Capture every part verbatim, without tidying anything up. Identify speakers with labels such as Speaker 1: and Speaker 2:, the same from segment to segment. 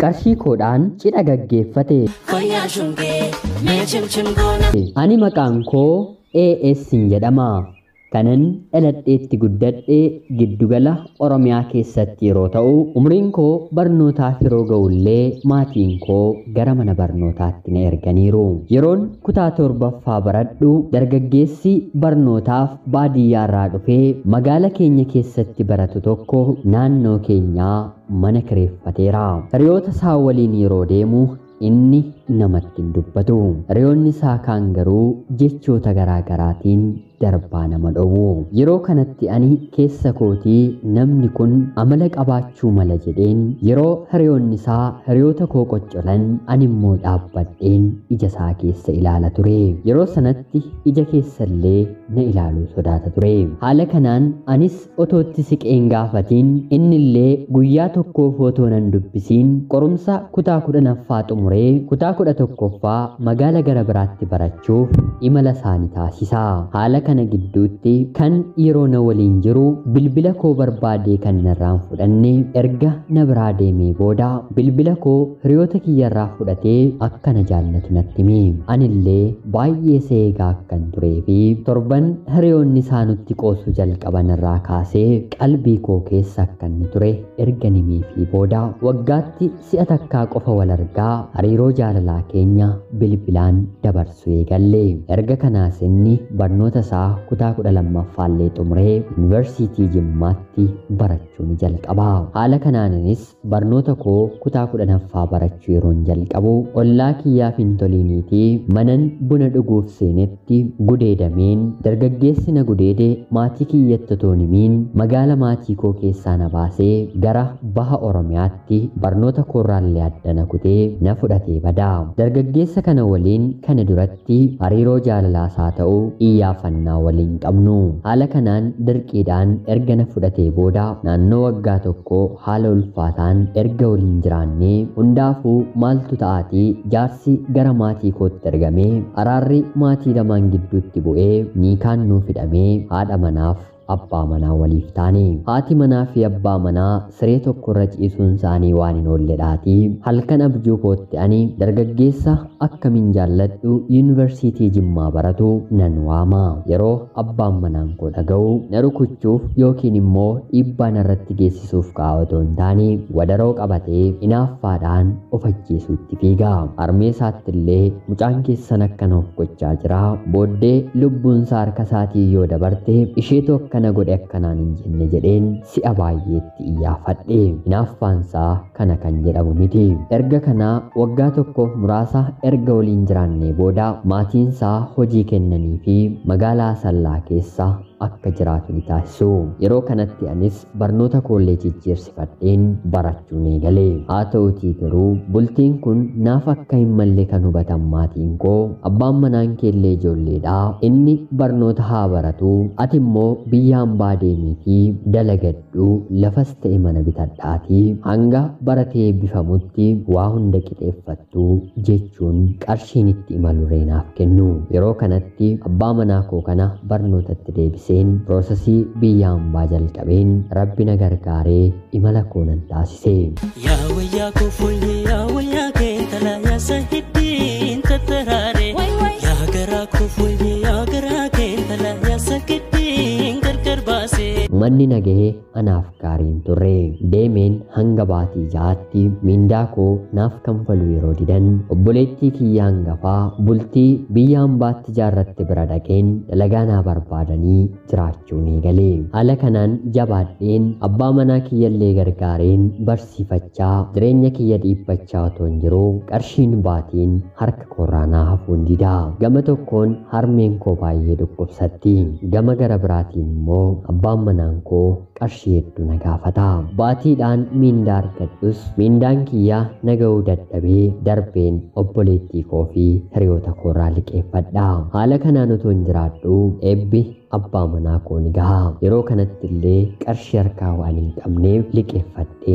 Speaker 1: qarshii koodhaan cidha gaggeeffate.
Speaker 2: Fayyaa shungee mee cimcim goona.
Speaker 1: Ani maqaan koo A S jedhama. Kanan dhaladheetti guddadhee giddugala Oromiyaa keessatti yeroo ta'u, umriin koo barnootaaf yeroo ga'ullee maatiin koo gara mana barnootaatti na erganiiru. Yeroon kutaa torbaffaa baradhu dargaggeessi barnootaaf baadiyyaarraa dhufee magaala keenya keessatti baratu tokko naannoo keenyaa mana kireeffateera. Hiriyoota isaa waliin yeroo deemu inni namatti hin dubbatu. Hiriyoonni isaa kaan garuu jechoota garaa garaatiin darbaa nama dhowwu. Yeroo kanatti ani keessa kootii namni kun amala qabaachuu mala jedheen yeroo hiriyoonni isaa hiriyoota koo qoccolan ani immoo dhaabbadheen ija isaa keessa ilaala ture. Yeroo sanatti ija keessallee na ilaaluu sodaata ture. Haala kanaan anis otootti siqeen gaafatiin innillee guyyaa tokkoof otoo nan dubbisiin qorumsa kutaa kudhanaffaa xumuree kutaa kudha tokkoffaa magaala gara biraatti barachuuf imala isaanii taasisa. Haala kana gidduutti kan yeroo na waliin jiru bilbila koo barbaadee kan narraan fudhanne erga na biraa deemee booda bilbila koo hiriyoota kiyyarraa fudhatee akka na jaallatu natti hime. Anillee baay'ee seegaa akkan turee fi torban hiriyoonni isaa nutti qoosu jalqaban irraa kaasee qalbii koo keessa akka inni ture erga himee fi booda waggaatti si'a takkaa qofa wal argaa hariiroo jaalalaa keenya bilbilaan dabarsu eegalle. Erga kanaas inni barnoota isaa kutaa kudha lammaffaallee xumuree yuunivarsiitii Jimmaatti barachuu ni jalqaba. Haala kanaanis barnoota koo kutaa kudhanaffaa barachuu yeroon jalqabu ollaa kiyyaa Fintoliiniitii manan buna dhuguuf seenetti gudeedameen dargaggeessi na gudeede maatii kiyyatti otoo himiin magaala maatii koo keessaa na baasee gara baha Oromiyaatti barnoota koorraallee adda na kutee na fudhatee bada. Dargaggeessa kana waliin kana duratti hariiroo jaalalaasaa ta'uu iyyaafannaa waliin qabnu. Haala kanaan dirqiidhaan erga na fudhatee booda naannoo waggaa tokko haala ulfaataan erga waliin jiraannee hundaafuu maaltu ta'aatii jaarsi gara maatii kootti ergamee araarri maatii lamaan gidduutti bu'ee niikaan nuuf hidhamee haadha manaaf abbaa manaa waliif taane. Haati manaa fi abbaa manaa siree tokkorra ciisuun isaanii waan hin oolledhaatii halkan abjuu kootti ani dargaggeessa akkamiin jaalladhu yuunivarsiitii Jimmaa baratu nan waama. Yeroo abbaan manaan koo dhaga'u na rukuchuuf yookiin immoo dhiibbaa narratti geessisuuf kaa'atoo hin taane wadaroo qabatee inaaffaadhaan of ajjeesuutti fiiga. Harmee isaattillee mucaan keessan akkana of gochaa jira, booddee lubbuun isaa harka isaatii yoo dabarte isheetu akka kana godhe akkanaan hin jenne jedheen si'a baay'eetti iyyaafadhe. Inaaffaansaa kana kan jedhamu miti. Erga kanaa waggaa tokkoof muraasa erga waliin jiraannee booda maatiinsaa hojii kennanii fi magaalaa Sallaa keessa akka jiraatu ni taasisu. Yeroo kanatti anis barnoota koollee jijjiirsifadheen barachuun eegale. Haa ta'utii garuu bultiin kun naaf akka hin malle kan hubatan maatiin koo abbaan manaan keellee ijoolleedha, inni barnoota haa baratu, ati immoo biyya hambaa deemiitii dalagadhu, lafas ta'e mana bitadhaatii hanga baratee eebbifamutti waa hunda qixeeffattu jechuun qarshiin itti imalu reenaaf kennu. Yeroo kanatti abbaa manaa koo kana barnootatti deebise. Prosesii biyya hambaa jalqabeen rabbi na gargaaree imala koo nan taasise.
Speaker 2: Yaa wayyaa koo fuullee yaa wayyaa kee talaa yaasa hiddiin tattaraare. Yaa garaa koo fuullee yaa garaa kee talaa yaasa hiddiin gargar baase.
Speaker 1: Manni nagahee anaaf gaariin turre. Deemeen hanga baatii ja'aatti mindaa koo naaf kanfalu yeroo didan obboleettii kiyya hangafaa bultii biyya hambaatti jaarratti bira dhaqeen dalagaa naa barbaadanii jiraachuun eegale. Haala kanaan jabaadheen abbaa manaa kiyyallee gargaareen barsiifachaa jireenya kiyya dhiibbachaa otoo hin jiru qarshiin baatiin harka koorraanaa hafuun dida. Gama tokkoon harmeen koo baay'ee dhukkubsatti, gama gara biraatiin immoo abbaan manaan koo qarshii hedduu na gaafata. Baatiidhaan mindaa argadhus mindaan kiyya na ga'uu dadhabee darbeen obboleettii koo fi hiriyoota koorraa liqeeffadha. Haala kanaan otoo hin jiraadhu eebbi abbaa manaa koo ni gaha. Yeroo kanatti illee qarshii harkaa waan hin qabneef liqeeffadheen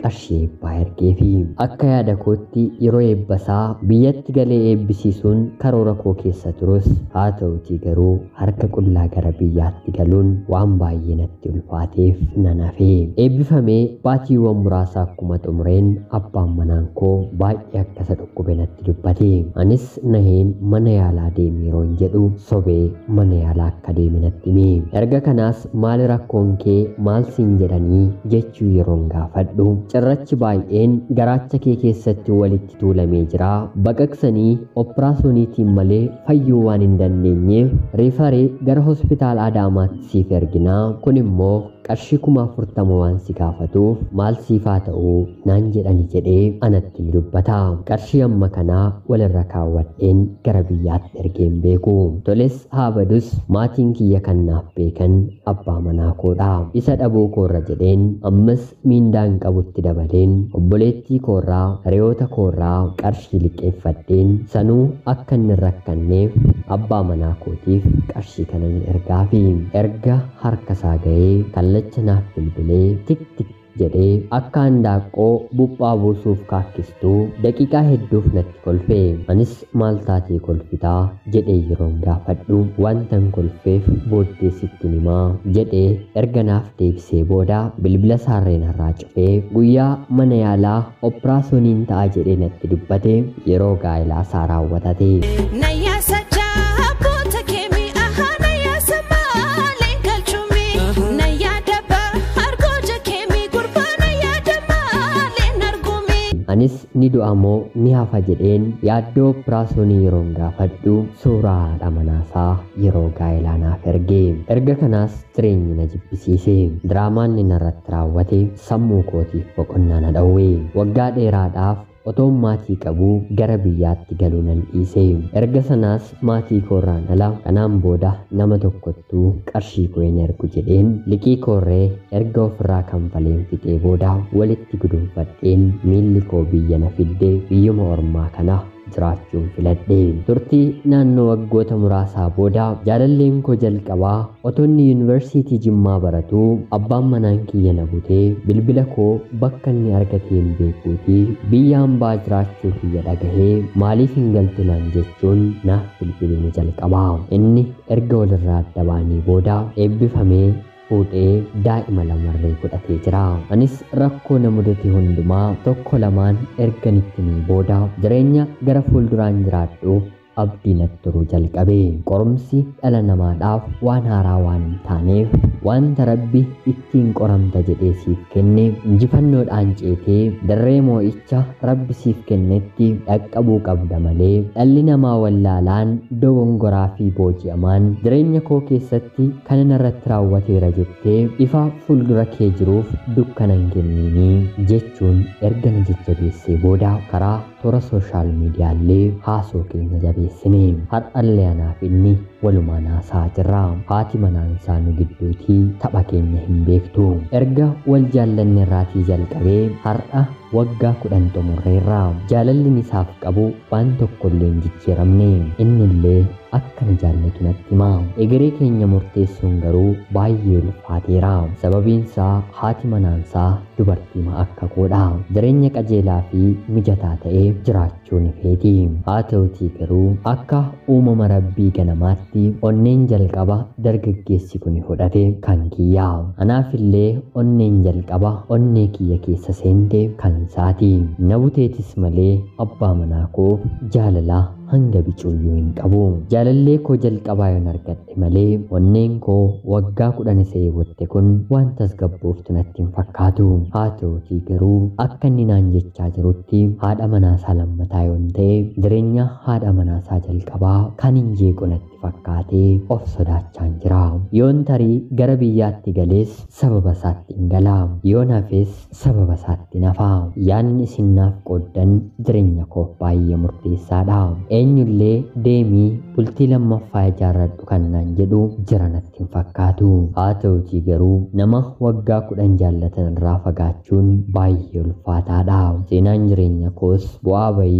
Speaker 1: qarshii eebbaa ergeefi. Akka yaada kootti yeroo eebbasaa biyyatti galee eebbisiisuun karoora koo keessa turus haa ta'utii garuu harka qullaa gara biyyaatti galuun waan baay'ee natti ulfaateef nan hafe. Eebbifamee baatiiwwan muraasa akkuma xumureen abbaan manaan koo baay'ee akkasa dhukkube natti dubbate. Anis naheen mana yaalaa deemi yeroon jedhu sobee mana yaalaa akka deeme natti hime. Erga kanaas maali rakkoon kee maal siin jedhanii jechuu yeroon gaafadhu cirrachi baay'een garaacha kee keessatti walitti tuulamee jira. Baqaqsanii operaasoniitiin malee fayyuu waan hin dandeenyeef riifaree gara hospitaala Adaamaatti siif erginaa. Kun immoo qarshii kuma afurtama waan si gaafatuuf maal siifaa ta'uu naan jedhani jedhee anatti ni dubbata. Qarshii amma kanaa walirra kaawwadheen gara biyyaatti ergeen beeku. Toles haa badus maatiin kiyya kan naaf beekan abbaa manaa koodha. Isa dhabuu koorra jedheen ammas miindaan qabutti dabaleen obboleettii koorraa hiriyoota koorraa qarshii liqeeffadheen sanuu akka inni rakkanneef abbaa manaa kootiif qarshii kana ni ergaafi. Erga harkasaa ga'ee kallacha naaf bilbilee tik tik jedhee akka handaaqqoo buphaa buusuuf kaakkistuu daqiiqaa hedduuf natti kolfe. Anis maal taatee kolfitaa jedhee yeroon gaafadhu wantan kolfeef booddee sitti himaa jedhee erga naaf deebisee booda bilbila saarreen irraa cufee guyyaa mana yaalaa operaasoniin ta'a jedhee natti dubbate yeroo gaa'elaa isaa raawwatate. Anis ni du'a moo ni hafa jedheen yaaddoo operaasonii yeroon gaafadhu suuraa haadha manaasaa yeroo gaa'elaa naaf erge. Erga kanaas jireenyi na jibbisiise. Diraamaan inni irratti raawwate sammuu kootiif boqonnaa na dhowwe. Waggaa dheeraadhaaf otoon maatii qabuu gara biyyaatti galuu nan dhiise. Erga sanaas maatii koorraan ala kanaan booda nama tokkottuu qarshii koo hin ergu jedheen liqii koorree erga ofirraa kanfaleen fixee booda walitti gudunfadheen miilli koo biyya na fidde biyyuma ormaa kana jiraachuun filadhe. Turtii naannoo waggoota muraasaa booda jaalalleen koo jalqabaa otonni yuunivarsiitii Jimmaa baratuu abbaan manaan kiyya na butee bilbila koo bakka inni argatee hin beekuuti biyya hambaa jiraachuu kiyya dhagahee maaliif hin galtu naan jechuun naaf bilbiluu ni jalqabaa. Inni erga walirraa adda baanii booda eebbifamee fuudhee daa'ima lamarree godhatee jira. Anis rakkoo na mudate hundumaa tokko lamaan erganitti ni booda jireenya gara fuulduraan jiraadhuuf abdii natti turuu jalqabe. Qorumsi dhala namaadhaaf waan haaraa waan hin taaneef wanta rabbi ittiin qoramta jedhee siif kenne injifannoodhaan ceetee darree moo'icha rabbi siif kennetti dhaqqabuu qabda malee dhalli namaa wallaalaan dogongoraa fi booji'amaan jireenya koo keessatti kana narratti raawwateera jettee ifa fuuldura kee jiruuf dukkana hin kenniinii jechuun erga na jajjabeessee booda karaa toora sooshaal miidiyaallee haasoo keenya jabeessine. Har'allee anaaf inni walumaan haasaa jirra. Haati manaan isaa nu gidduutii tapha keenya hin beektu. Erga wal jaallanne irraatii jalqabee har'a waggaa kudhan xumurreerra. Jaalalli isaaf qabu waan tokkollee hin jijjiiramne. Innillee akka na jaallatu natti hima. Egeree keenya murteessuun garuu baay'ee ulfaateera. Sababiinsaa haati manaansaa dubartiima akka koodha. Jireenya qajeelaa fi mijataa ta'ee jiraachuun feeti. Haa ta'utii garuu akka uumama rabbii ganamaatti onneen jalqaba dargaggeessi kun fudhate kan kiyya. Anaafillee onneen jalqaba onnee kiyya keessa seente kan isaati. Na buteetis malee abbaa manaa koo jaalala hanga bicuuyyuu hin qabu. Jaalallee koo jalqabaa yoon argadhe malee onneen koo waggaa kudhan isa eewwatte kun waan tasgabbooftu natti hin fakkaatu. Haa ta'utii garuu akka inni naan jechaa jirutti haadha manaasaa lammataa yoon ta'e jireenya haadha manaasaa jalqabaa kan hin jeequ natti fakkaatee of sodaachaan jira. Yoon tarii gara biyyaatti galees sababa isaatti hin gala. Yoon hafes sababa isaatti nafa. Yaanni isin naaf qooddan jireenya koof baay'ee murteessaadha. Eenyullee deemii bultii lammaffaa ijaarradhu kan naan jedhu jira natti hin fakkaatu. Haa ta'utii garuu nama waggaa kudhan jaallatan irraa fagaachuun baay'ee ulfaataadha. Seenaan jireenya koos bu'aa bayii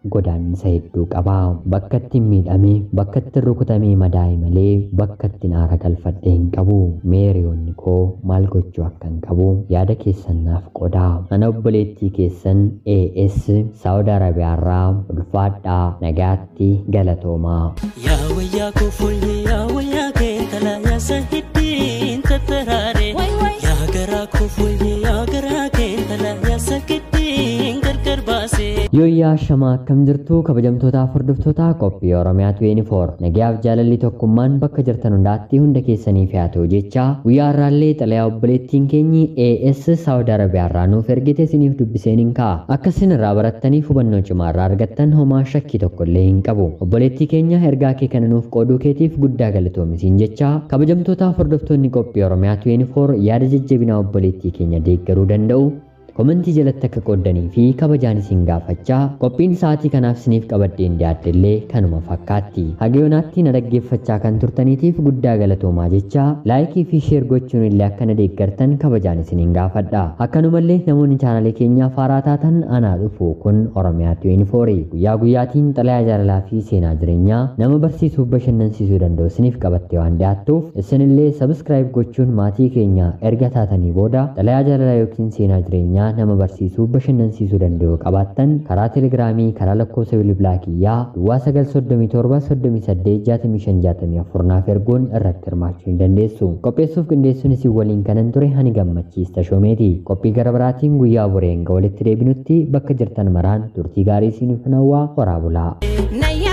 Speaker 1: godaannisa hedduu qaba. Bakka itti miidhamee bakka itti rukutamee madaa'e malee bakka itti aara galfadhe hin qabu. Meeriyoonni koo maal gochuu akka hin qabu yaada keessan naaf qodaa. Ana obboleettii keessan A S Saawud Arabiyaarraa ulfaadhaa nagaatti galatoomaa.
Speaker 2: Yaa wayyaa koo fooyyee yaa wayyaa kee talaayaa sahiddiin tattaraare. Yaa garaa koo fooyyee yaa garaa kee talaayaa sakittiin gargar baase.
Speaker 1: Yooyyaa shamaa akkam jirtu kabajamtootaaf hordoftootaa qophii Oromiyaa ishiin afur nagaaf jaalalli tokkummaan bakka jirtan hundaatti hunda keessaniif haa ta'u jecha guyyaa har'aallee xalayaa obboleettiin keenyi A S Saawud Arabiyaarraa nuuf ergite isiniif dubbiseen hin ka'a. Akka isin irraa barattaniif hubannoo cimaa irraa argattan homaa shakkii tokkollee hin qabu. Obboleettii keenya ergaa kee kana nuuf qooduu keetiif guddaa galatoomisiin jecha kabajamtootaaf hordoftoonni qophii Oromiyaa ishiin afur yaada jajjabinaa obboleettii keenya deeggaruu danda'u. Komentii jalatti akka qooddanii fi kabajaan isin gaafachaa qophiin sa'aatii kanaaf isiniif qabadheen dhiyaaddellee kanuma fakkaatti. Haga yoonaatti na dhaggeeffachaa kan turtaniitiif guddaa galatoomaa jecha laayikii fi sheer gochuun illee akka na deeggartan kabajaan isiniin gaafadha. Akkanumallee namoonni chaanalee keenyaaf haaraa taatan anaa dhufu kun Oromiyaa ishiin afur guyyaa guyyaatiin xalayaa jaalalaa fi seenaa jireenyaa nama barsiisuuf bashannansiisuu danda'u isiniif qabattee waan dhiyaattuuf isinillee sabiskiraayib gochuun maatii keenya erga taatanii booda xalayaa jaalalaa yookiin seenaa jireenyaa nama barsiisuu bashannansiisuu danda'u qabaattan karaa telegiraamii karaa lakkoofsa bilbilaa kiyyaa duwwaa sagal soddomii torba soddomii saddeet jaatamii shan jaatamii afur naaf erguun irratti hirmaachuu ni dandeessu. Qopheessuuf qindeessuun isin waliin kanan ture ani gammachiista shoomeeti. Qophii gara biraatiin guyyaa boreen walitti deebinutti bakka jirtan maraan turtii gaarii isiniif hawwaa horaa bulaa.